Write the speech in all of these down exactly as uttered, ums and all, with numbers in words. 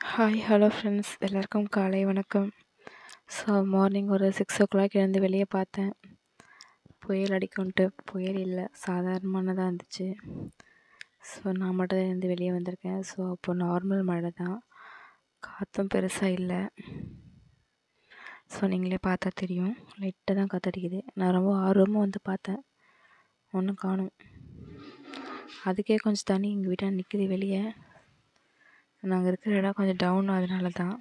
Hi hello friends எல்லாருக்கும் காலை வணக்கம். ஸோ மார்னிங் ஒரு சிக்ஸ் ஓ கிளாக் எழுந்து வெளியே பார்த்தேன். புயல் அடிக்கும்ன்ட்டு புயல் இல்லை, சாதாரணமானதாக இருந்துச்சு. ஸோ நான் மட்டும் தான் எழுந்து வெளியே வந்திருக்கேன். ஸோ அப்போ நார்மல் மழை தான், காற்றும் பெருசாக இல்லை. ஸோ நீங்களே பார்த்தா தெரியும், லைட்டாக தான் காற்றடிக்குது. நான் ரொம்ப ஆர்வமாக வந்து பார்த்தேன், ஒன்றும் காணும். அதுக்கே கொஞ்சம் தண்ணி எங்கள் வீட்டாக நிற்குது வெளியே. நாங்கள் இருக்கிற இடம் கொஞ்சம் டவுன், அதனால தான்.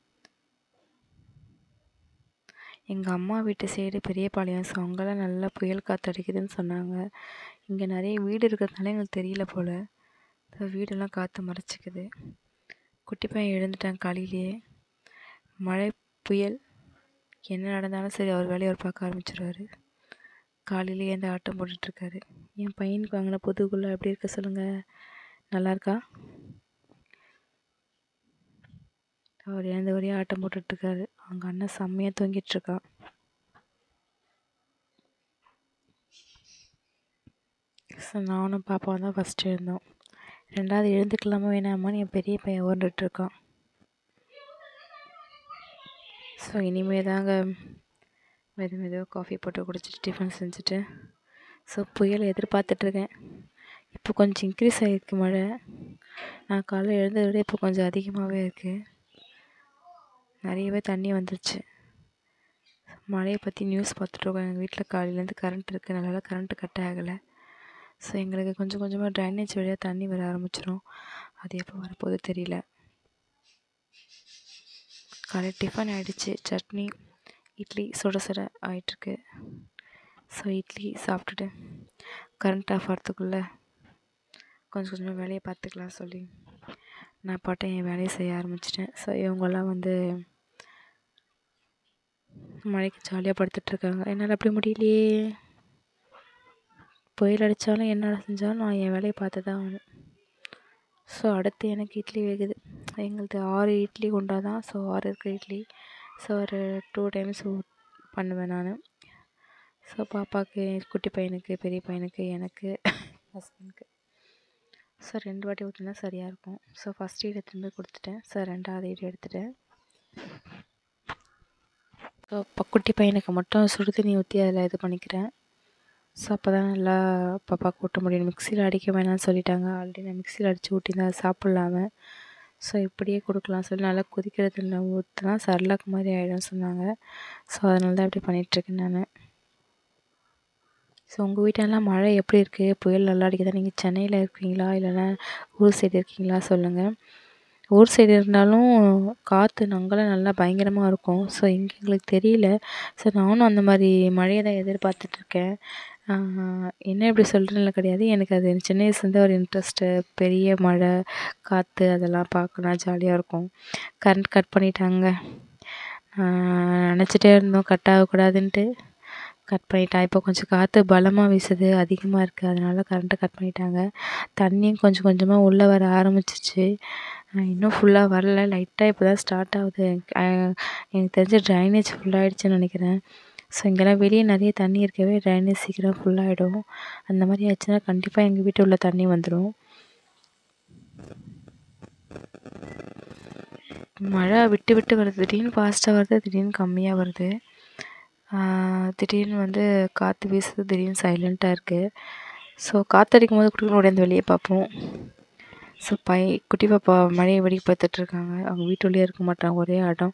எங்கள் அம்மா வீட்டு சைடு பெரியபாளையம், ஸோ அங்கெல்லாம் நல்லா புயல் காற்று அடிக்குதுன்னு சொன்னாங்க. இங்கே நிறைய வீடு இருக்கிறதுனால எங்களுக்கு தெரியல போல், ஸோ வீடெல்லாம் காற்று மறைச்சிக்குது. குட்டி பையன் எழுந்துட்டான் காலையிலேயே. மழை புயல் என்ன நடந்தாலும் சரி, அவர் வேலையை அவர் பார்க்க ஆரம்பிச்சிடுவார். காலையிலேயே எந்த ஆட்டம் போட்டுட்ருக்காரு. என் பையனுக்கு வாங்கின புதுக்குள்ளே எப்படி இருக்க சொல்லுங்கள், நல்லா இருக்கா? அவர் எழுந்த ஒரே ஆட்டம் போட்டுட்ருக்காரு. அவங்க அண்ணன் செம்மையாக தூங்கிட்டுருக்கான். ஸோ நானும் பாப்பாவும் தான் ஃபஸ்ட்டு எழுந்தோம். ரெண்டாவது எழுந்துக்கலாமா வேணாமான்னு என் பெரிய பையன் ஓண்டுட்ருக்கான். ஸோ இனிமேல் தாங்க மெது மெதுவாக காஃபி போட்டு குடிச்சிட்டு டிஃபன் செஞ்சுட்டு, ஸோ புயல் எதிர்பார்த்துட்ருக்கேன். இப்போ கொஞ்சம் இன்க்ரீஸ் ஆகிருக்கு மழை. நான் காலையில் எழுந்ததை விட இப்போ கொஞ்சம் அதிகமாகவே இருக்குது. நிறையவே தண்ணி வந்துருச்சு. மழையை பற்றி நியூஸ் பார்த்துட்ருக்கோம். எங்கள் வீட்டில் காலையிலேருந்து கரண்ட் இருக்குது, நல்லா கரண்ட்டு கட் ஆகலை. ஸோ எங்களுக்கு கொஞ்சம் கொஞ்சமாக ட்ரைனேஜ் வழியாக தண்ணி வர ஆரம்பிச்சிடும். அது எப்போ வரப்போகுது தெரியல. காலையில் டிஃபன் ஆகிடுச்சு, சட்னி இட்லி சுட சுட ஆகிட்டுருக்கு. ஸோ இட்லி சாப்பிட்டுட்டு கரண்ட் ஆஃப் ஆகிறதுக்குள்ளே கொஞ்சம் கொஞ்சமாக வேலையை பார்த்துக்கலாம் சொல்லி நான் பாட்டை என் வேலையை செய்ய ஆரம்பிச்சிட்டேன். ஸோ இவங்கெல்லாம் வந்து மழைக்கு ஜாலியாக படுத்துட்ருக்காங்க. என்னால் அப்படி முடியலையே. புயல் அடித்தாலும் என்ன செஞ்சாலும் நான் என் வேலையை பார்த்து தான் ஆகணும். ஸோ அடுத்து எனக்கு இட்லி வேகுது. எங்களுக்கு ஆறு இட்லி கொண்டா தான். ஸோ ஆறு இருக்கிற இட்லி ஸோ ஒரு டூ டைம்ஸ் பண்ணுவேன் நான். ஸோ பாப்பாவுக்கு, குட்டி பையனுக்கு, பெரிய பையனுக்கு, எனக்கு, ஹஸ்பண்டுக்கு. ஸோ ரெண்டு வாட்டி ஊற்றினா சரியாக இருக்கும். ஸோ ஃபஸ்ட் ஈடு எடுத்துகிட்டு போய் கொடுத்துட்டேன். ஸோ ரெண்டாவது ஈடு எடுத்துட்டேன். ஸோ இப்போ குட்டி பையனுக்கு மட்டும் சுடு தண்ணி ஊற்றி அதில் இது பண்ணிக்கிறேன். ஸோ அப்போ தான் நல்லா பாப்பாவுக்கு ஊட்ட முடியும். மிக்சியில் அடிக்க வேணாம்னு சொல்லிட்டாங்க. ஆல்ரெடி நான் மிக்சியில் அடித்து ஊட்டினா அது சாப்பிட்லாம. ஸோ இப்படியே கொடுக்கலாம் சொல்லி நல்லா கொதிக்கிற தண்ணியில் ஊற்றினா சர்லாக்கு மாதிரி ஆகிடும் சொன்னாங்க. ஸோ அதனால தான் இப்படி பண்ணிகிட்ருக்கேன் நான். ஸோ உங்கள் வீட்டெல்லாம் மழை எப்படி இருக்குது? புயல் நல்லா அடிக்குதா? நீங்கள் சென்னையில் இருக்கீங்களா இல்லைன்னா ஊர் சைடு இருக்கீங்களா சொல்லுங்கள். ஊர் சைடு இருந்தாலும் காற்று அங்கெல்லாம் நல்லா பயங்கரமாக இருக்கும். ஸோ இங்கே எங்களுக்கு தெரியல. ஸோ நானும் அந்த மாதிரி மழையை தான் எதிர்பார்த்துட்ருக்கேன். என்ன எப்படி சொல்கிறேன்னு கிடையாது, எனக்கு அது சின்ன வயசுலேருந்து ஒரு இன்ட்ரெஸ்ட்டு. பெரிய மழை காற்று அதெல்லாம் பார்க்கணும், ஜாலியாக இருக்கும். கரண்ட் கட் பண்ணிட்டாங்க. நினச்சிட்டே இருந்தோம் கட் ஆகக்கூடாதுன்ட்டு, கட் பண்ணிட்டான். இப்போ கொஞ்சம் காற்று பலமாக வீசுது, அதிகமாக இருக்குது, அதனால் கரண்ட்டை கட் பண்ணிட்டாங்க. தண்ணியும் கொஞ்சம் கொஞ்சமாக உள்ளே வர ஆரம்பிச்சிச்சு. இன்னும் ஃபுல்லாக வரல, லைட்டாக இப்போ தான் ஸ்டார்ட் ஆகுது. எனக்கு தெரிஞ்ச ட்ரைனேஜ் ஃபுல்லாகிடுச்சுன்னு நினைக்கிறேன். ஸோ இங்கெல்லாம் வெளியே நிறைய தண்ணி இருக்கவே ட்ரைனேஜ் சீக்கிரம் ஃபுல்லாகிடும். அந்த மாதிரி ஆச்சுன்னா கண்டிப்பாக எங்கள் வீட்டு உள்ள தண்ணி வந்துடும். மழை விட்டு விட்டு வருது, திடீர்னு ஃபாஸ்ட்டாக வருது, திடீர்னு கம்மியாக வருது. திடீர்னு வந்து காற்று வீசுது, திடீர்னு சைலண்ட்டாக இருக்குது. ஸோ காற்றடிக்கும் போது குட்டி உடைந்து வெளியே பார்ப்போம். ஸோ பை குட்டி பாப்பா மழையை வெடி பார்த்துட்ருக்காங்க. அவங்க வீட்டுள்ளேயே இருக்க மாட்டாங்க, ஒரே ஆட்டம்.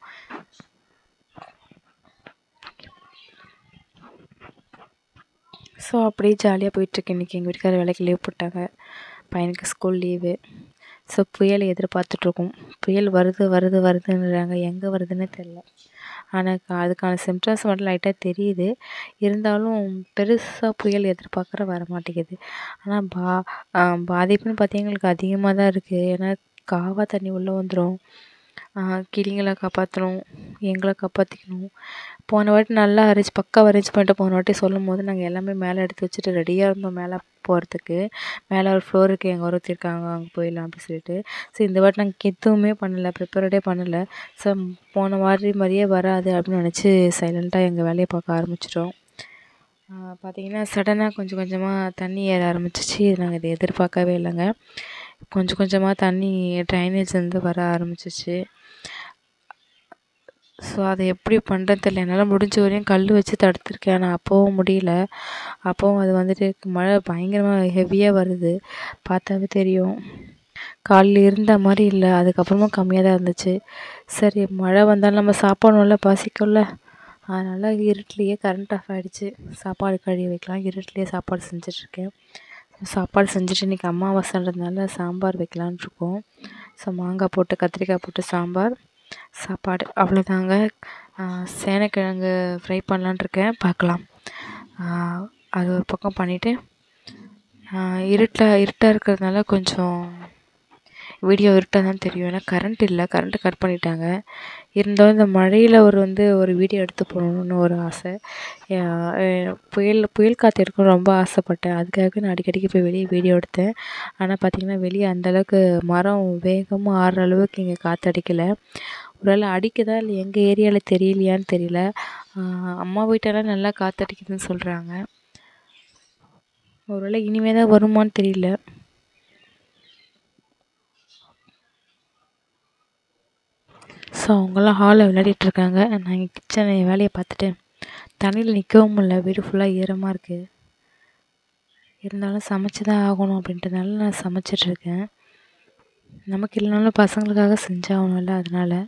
ஸோ அப்படியே ஜாலியாக போயிட்டுருக்கு. இன்றைக்கி எங்கள் வீட்டுக்காரர் வேலைக்கு லீவ் போட்டாங்க, பையனுக்கு ஸ்கூல் லீவு. ஸோ புயலை எதிர்பார்த்துட்ருக்கோம். புயல் வருது வருது வருதுன்னுறாங்க, எங்கே வருதுன்னு தெரில. ஆனால் அதுக்கான சிம்டம்ஸ் மட்டும் லைட்டாக தெரியுது. இருந்தாலும் பெருசாக புயல் எதிர்பார்க்குற வர மாட்டேங்குது. ஆனால் பா பாதிப்புன்னு பார்த்தீங்கன்னா எங்களுக்கு அதிகமாக தான் இருக்குது. ஏன்னா காவா தண்ணி உள்ளே வந்துடும். கிளிங்களை காப்பாற்றணும், எங்களை காப்பாற்றிக்கணும். போன வாட்டி நல்லா அரேஞ்ச் பக்காவாக அரேஞ்ச் பண்ணிட்டு போன வாட்டி சொல்லும் போது நாங்கள் எல்லாமே மேலே எடுத்து வச்சுட்டு ரெடியாக இருந்தோம் மேலே போகிறதுக்கு. மேலே ஒரு ஃப்ளோர் இருக்குது, எங்கள் ஒருத்தி இருக்காங்க, அங்கே போயிடலாம் அப்படி சொல்லிட்டு. ஸோ இந்த வாட்டி நாங்கள் எதுவுமே பண்ணலை, ப்ரிப்பேர்டே பண்ணலை. ஸோ போன வாட்டி மாதிரியே வராது அப்படின்னு நினச்சி சைலண்ட்டாக எங்கள் வேலையை பார்க்க ஆரம்பிச்சிட்டோம். பார்த்திங்கன்னா சடனாக கொஞ்சம் கொஞ்சமாக தண்ணி ஏற ஆரம்பிச்சிச்சு. நாங்கள் இதை எதிர்பார்க்கவே இல்லைங்க. கொஞ்சம் கொஞ்சமாக தண்ணி ட்ரைனேஜ்லேருந்து வர ஆரம்பிச்சிச்சு. ஸோ அதை எப்படி பண்ணுறதுன்னு தெரியல. என்னால் முடிஞ்ச வரையும் கல் வச்சு தடுத்துருக்கேன். ஆனால் அப்போவும் முடியல. அப்போவும் அது வந்துட்டு மழை பயங்கரமாக ஹெவியாக வருது. பார்த்தாவே தெரியும். காலையில் இருந்த மாதிரி இல்லை, அதுக்கப்புறமா கம்மியாக தான் இருந்துச்சு. சரி மழை வந்தாலும் நம்ம சாப்பிடணும்ல, பசிக்கும்ல, அதனால் இருட்டிலேயே கரண்ட் ஆஃப் ஆகிடுச்சு. சாப்பாடு கழுவி வைக்கலாம், இருட்டிலேயே சாப்பாடு செஞ்சிட்ருக்கேன். சாப்பாடு செஞ்சுட்டு இன்றைக்கி அமாவாசைன்றதுனால சாம்பார் வைக்கலான் இருக்கோம். ஸோ மாங்காய் போட்டு கத்திரிக்காய் போட்டு சாம்பார், சாப்பாடு, அவ்வளோதாங்க. சேனைக்கிழங்கு ஃப்ரை பண்ணலான் இருக்கேன், பார்க்கலாம். அது ஒரு பக்கம் பண்ணிவிட்டு இருட்டாக இருட்டாக இருக்கிறதுனால கொஞ்சம் வீடியோ இருட்டாக தான் தெரியும். ஏன்னா கரண்ட் இல்லை, கரண்ட்டு கட் பண்ணிட்டாங்க. இருந்தாலும் இந்த மழையில் ஒரு வந்து ஒரு வீடியோ எடுத்து போடணுன்னு ஒரு ஆசை. புயல் புயல் காற்று எடுக்கணும்னு ரொம்ப ஆசைப்பட்டேன். அதுக்காக நான் அடிக்கடிக்கு போய் வெளியே வீடியோ எடுத்தேன். ஆனால் பார்த்திங்கன்னா வெளியே அந்தளவுக்கு மரம் வேகமாக ஆடுற அளவுக்கு இங்கே காற்று அடிக்கலை. ஒருவேளை அடிக்குதா இல்லை எங்கள் ஏரியாவில் தெரியலையான்னு தெரியல. அம்மா வீட்டெல்லாம் நல்லா காற்றடிக்குதுன்னு சொல்கிறாங்க. ஒருவேளை இனிமேல் தான் வருமானு தெரியல. ஸோ அவங்களாம் ஹாலில் விளையாடிட்டுருக்காங்க. நான் இங்கே கிச்சனை வேலையை பார்த்துட்டு தண்ணியில் நிற்கவும் முடியல, வீடு ஃபுல்லாக ஈரமாக இருக்குது. இருந்தாலும் சமைச்சு தான் ஆகணும் அப்படின்றதுனால நான் சமைச்சிட்ருக்கேன். நமக்கு இல்லைனாலும் பசங்களுக்காக செஞ்சாகணும்ல, அதனால்.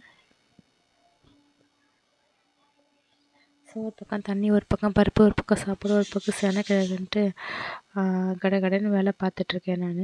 ஸோ ஒரு பக்கம் தண்ணி, ஒரு பக்கம் பருப்பு, ஒரு பக்கம் சாப்பாடு, ஒரு பக்கம் சேனைக்கிழங்குன்ட்டு கடை கடைன்னு வேலை பார்த்துட்ருக்கேன் நான்.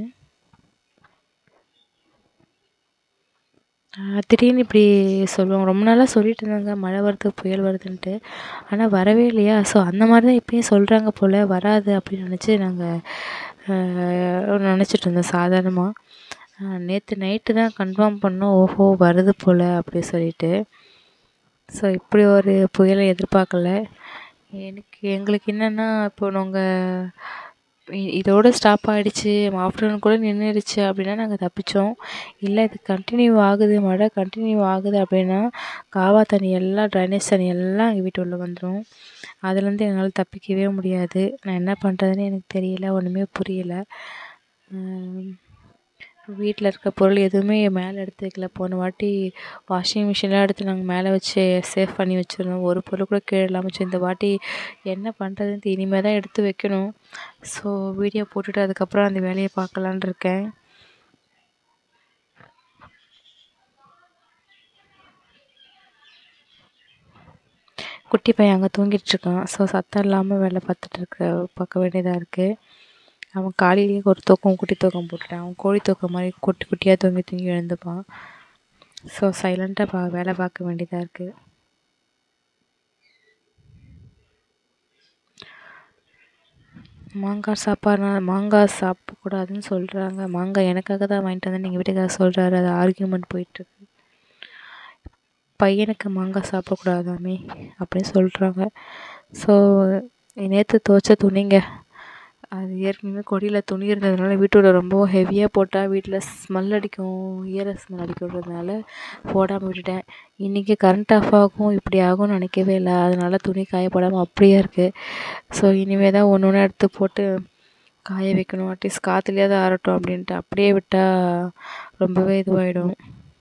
திடீர்னு இப்படி சொல்லுவாங்க. ரொம்ப நாளாக சொல்லிட்டு இருந்தாங்க மழை வருது புயல் வருதுன்ட்டு. ஆனால் வரவே இல்லையா. ஸோ அந்த மாதிரி தான் இப்போயும் சொல்கிறாங்க போல், வராது அப்படின்னு நினச்சி நாங்கள் நினச்சிட்டு இருந்தோம் சாதாரணமாக. நேற்று நைட்டு தான் கன்ஃபார்ம் பண்ணோம், ஓஹோ வருது போல் அப்படி சொல்லிட்டு. ஸோ இப்படி ஒரு புயலை எதிர்பார்க்கல. எனக்கு எங்களுக்கு என்னென்னா, இப்போ நாங்கள் இதோடு ஸ்டாப் ஆகிடுச்சு, ஆஃப்டர்நூன் கூட நின்றுடுச்சு அப்படின்னா நாங்கள் தப்பித்தோம். இல்லை இது கண்டினியூ ஆகுது, மழை கண்டினியூ ஆகுது அப்படின்னா காவா தண்ணி எல்லாம், ட்ரைனேஜ் தண்ணி எல்லாம் எங்கள் வீட்டு உள்ளே வந்துடும். அதுலேருந்து எங்களால் தப்பிக்கவே முடியாது. நான் என்ன பண்ணுறதுன்னு எனக்கு தெரியல, ஒன்றுமே புரியலை. வீட்டில் இருக்க பொருள் எதுவுமே மேலே எடுத்து வைக்கல. போன வாட்டி வாஷிங் மிஷின்லாம் எடுத்து நாங்கள் மேலே வச்சு சேவ் பண்ணி வச்சுருந்தோம். ஒரு பொருள் கூட கீழே இல்லாமல் வச்சு. இந்த வாட்டி என்ன பண்ணுறதுன்ட்டு இனிமேல் தான் எடுத்து வைக்கணும். ஸோ வீடியோ போட்டுட்டு அதுக்கப்புறம் அந்த வேலையை பார்க்கலான் இருக்கேன். குட்டி பையன் அங்கே தூங்கிட்டுருக்கான். ஸோ சத்தம் இல்லாமல் வேலை பார்த்துட்ருக்க பார்க்க வேண்டியதாக இருக்குது. அவன் காலையிலேயே ஒரு தூக்கம் குட்டி தூக்கம் போட்டுட்டான். அவன் கோழி தூக்கம் மாதிரி குட்டி குட்டியாக தூங்கி தூங்கி எழுந்துப்பான். ஸோ சைலண்ட்டாக பா வேலை பார்க்க வேண்டியதாக இருக்குது. மாங்காய் சாப்பாடுனா மாங்காய் சாப்பிடக்கூடாதுன்னு சொல்கிறாங்க. மாங்காய் எனக்காக தான் வாங்கிட்டு வந்தேன், எங்கள் வீட்டுக்காரர் சொல்கிறாரு. அது ஆர்கியூமெண்ட் போயிட்டுருக்கு. பையனுக்கு மாங்காய் சாப்பிடக்கூடாதாமே அப்படின்னு சொல்கிறாங்க. ஸோ நேற்று துவைச்ச துணிங்க, அது ஏற்கனவே கொடியில் துணி இருந்ததுனால வீட்டோட ரொம்ப ஹெவியாக போட்டால் வீட்டில் ஸ்மெல் அடிக்கும், ஈர ஸ்மெல் அடிக்கிறதுனால போடாமல் விட்டுட்டேன். இன்றைக்கி கரண்ட் ஆஃப் ஆகும் இப்படி ஆகும்னு நினைக்கவே இல்லை. அதனால் துணி காய போடாமல் அப்படியே இருக்குது. ஸோ இனிமேல் தான் ஒன்று ஒன்று எடுத்து போட்டு காய வைக்கணும். அட்லீஸ்ட் காற்றுலையே தான் ஆறட்டும் அப்படின்ட்டு. அப்படியே விட்டால் ரொம்பவே இதுவாகிடும்.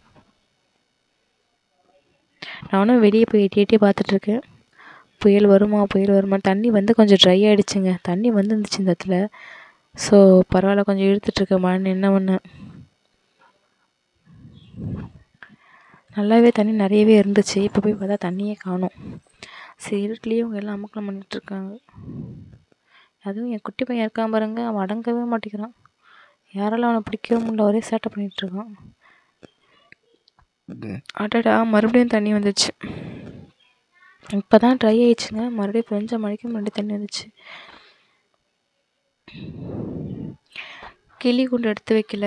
நானும் வெளியே போய் எட்டி எட்டி பார்த்துட்ருக்கேன், புயல் வருமா புயல் வருமா. தண்ணி வந்து கொஞ்சம் ட்ரை ஆகிடுச்சுங்க. தண்ணி வந்துருந்துச்சு இந்த இடத்துல. ஸோ பரவாயில்ல, கொஞ்சம் இழுத்துட்ருக்க மழை நின்ன ஒன்று. நல்லாவே தண்ணி நிறையவே இருந்துச்சு. இப்போ போய் பார்த்தா தண்ணியே காணும். சரி இருட்லேயே அவங்க எல்லாம் அமக்கலம் பண்ணிகிட்ருக்காங்க. அதுவும் என் குட்டி பையன் இருக்கான் பாருங்க, அவன் அடங்கவே மாட்டேங்கிறான். யாராலும் அவனை பிடிக்கவே முடியல, ஒரே சேட்டை பண்ணிகிட்ருக்கான். அடடா மறுபடியும் தண்ணி வந்துச்சு. இப்போ தான் ட்ரை ஆகிடுச்சுங்க. மறுபடியும் பெஞ்ச மழைக்கு மறுபடியும் தண்ணி வந்துச்சு. கிளி குண்டு எடுத்து வைக்கல,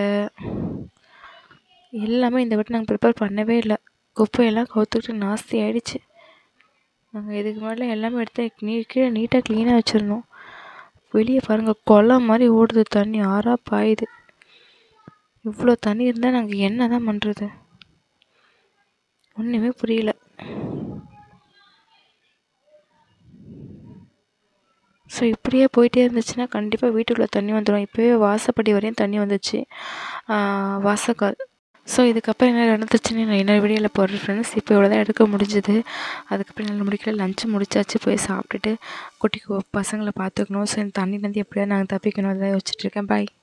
எல்லாமே இந்த வாட்டி நாங்கள் ப்ரிப்பேர் பண்ணவே இல்லை. குப்பையெல்லாம் கவுத்துக்கிட்டு நாஸ்தி ஆகிடுச்சு. நாங்கள் இதுக்கு முன்னாடி எல்லாமே எடுத்து நீ கீழே நீட்டாக க்ளீனாக வச்சுருந்தோம். வெளியே பாருங்கள், குளம் மாதிரி ஓடுது தண்ணி, ஆறாக பாயுது. இவ்வளோ தண்ணி இருந்தால் நாங்கள் என்ன தான் பண்ணுறது, ஒன்றுமே புரியல. ஸோ இப்படியே போயிட்டே இருந்துச்சுன்னா கண்டிப்பாக வீட்டுக்குள்ளே தண்ணி வந்துடும். இப்போவே வாசப்படி வரையும் தண்ணி வந்துச்சு, வாசக்கால். ஸோ இதுக்கப்புறம் என்ன நடந்துச்சுன்னு நான் இன்னொரு வீடியோவில் போடுறேன் ஃப்ரெண்ட்ஸ். இப்போ இவ்வளோ தான் எடுக்க முடிஞ்சுது. அதுக்கப்புறம் என்னால் முடிக்கல. லஞ்சு முடிச்சாச்சு. போய் சாப்பிட்டுட்டு குட்டி பசங்களை பார்த்துக்கணும். ஸோ இந்த தண்ணிலேருந்து எப்படியாவது நாங்கள் தப்பிக்கணும், அதை யோசிச்சுட்ருக்கேன். பாய்.